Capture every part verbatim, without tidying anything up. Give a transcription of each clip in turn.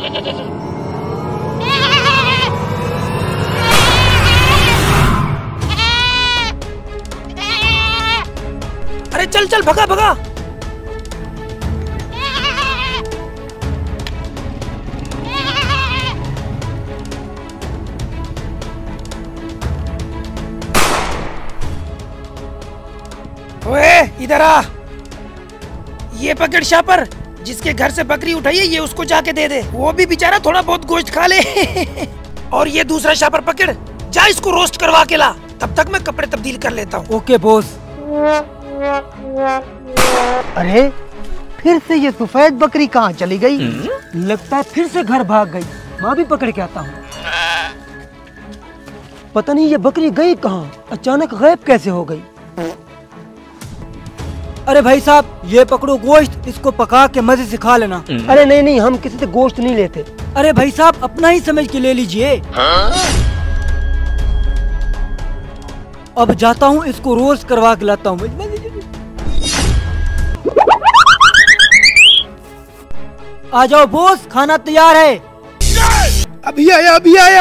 अरे चल चल भगा भगा। ओए इधर आ। ये पकड़ शापर, जिसके घर से बकरी उठाई है ये उसको जाके दे दे, वो भी बेचारा थोड़ा बहुत गोश्त खा ले। और ये दूसरा शापर पकड़, जा इसको रोस्ट करवा के ला, तब तक मैं कपड़े तब्दील कर लेता हूँ। Okay boss. अरे फिर से ये सफेद बकरी कहाँ चली गई? लगता है फिर से घर भाग गई। माँ भी पकड़ के आता हूँ। पता नहीं ये बकरी गई कहाँ, अचानक गायब कैसे हो गई। अरे भाई साहब ये पकड़ो गोश्त, इसको पका के मजे से खा लेना। अरे नहीं नहीं, हम किसी से गोश्त नहीं लेते। अरे भाई साहब अपना ही समझ के ले लीजिए। अब जाता हूँ, इसको रोस्ट करवा के लाता हूँ। आ जाओ बॉस, खाना तैयार है। अभी आया अभी आया।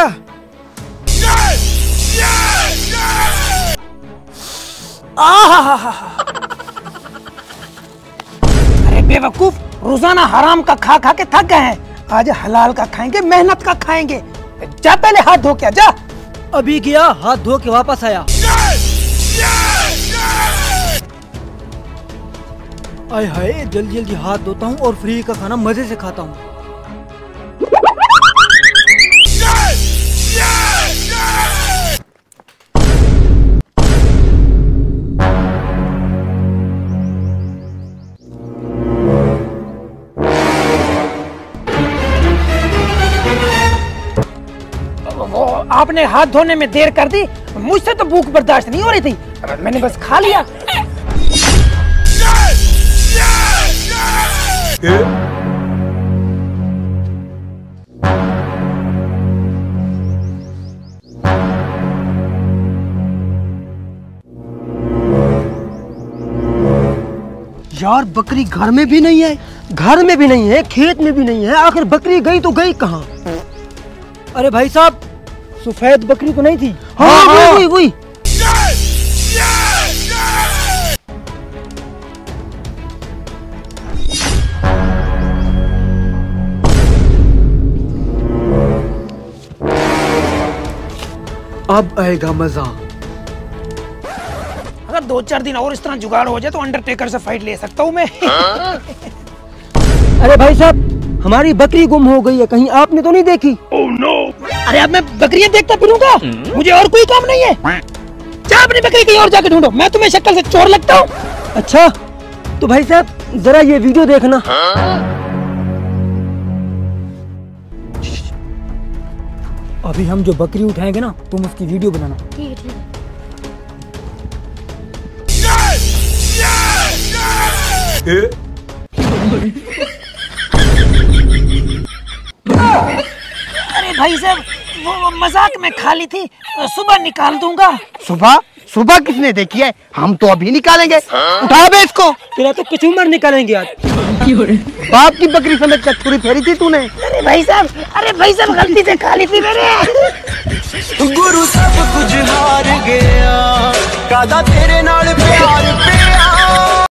आहा, अरे बेवकूफ, रोजाना हराम का खा खा के थक गए हैं, आज हलाल का खाएंगे, मेहनत का खाएंगे। जा पहले हाथ धो के जा। अभी गया, हाथ धो के वापस आया। आय हाय, जल्दी जल्दी हाथ धोता हूँ और फ्री का खाना मजे से खाता हूँ। आपने हाथ धोने में देर कर दी, मुझसे तो भूख बर्दाश्त नहीं हो रही थी, मैंने बस खा लिया। यार बकरी घर में भी नहीं है, घर में भी नहीं है, खेत में भी नहीं है, आखिर बकरी गई तो गई कहाँ? अरे भाई साहब सफेद बकरी तो नहीं थी? हाँ, हाँ, हाँ। वही वही। अब आएगा मजा। अगर दो चार दिन और इस तरह जुगाड़ हो जाए तो अंडरटेकर से फाइट ले सकता हूँ मैं। अरे भाई साहब हमारी बकरी गुम हो गई है, कहीं आपने तो नहीं देखी? Oh no. अरे अब मैं बकरियां देखता फिरूंगा, मुझे और कोई काम नहीं है। जा अपनी बकरी कहीं और जाके ढूंढो, मैं तुम्हें शक्ल से चोर लगता हूँ? अच्छा तो भाई साहब जरा ये वीडियो देखना। अभी हम जो बकरी उठाएंगे ना, तुम उसकी वीडियो बनाना। ठीक है ठीक है। अरे भाई साहब वो, वो मजाक में खा ली थी, सुबह निकाल दूंगा। सुबह? सुबह किसने देखी है? हम तो अभी निकालेंगे। उठा बे इसको। तेरा तो कुछ उम्र निकालेंगे आज। बाप की बकरी समझ कर छुरी फेरी थी तूने? अरे भाई साहब, अरे भाई साहब गलती से खा ली थी मैंने। गुरु सब कुछ हार गया, कादा तेरे नाल प्यार पिया।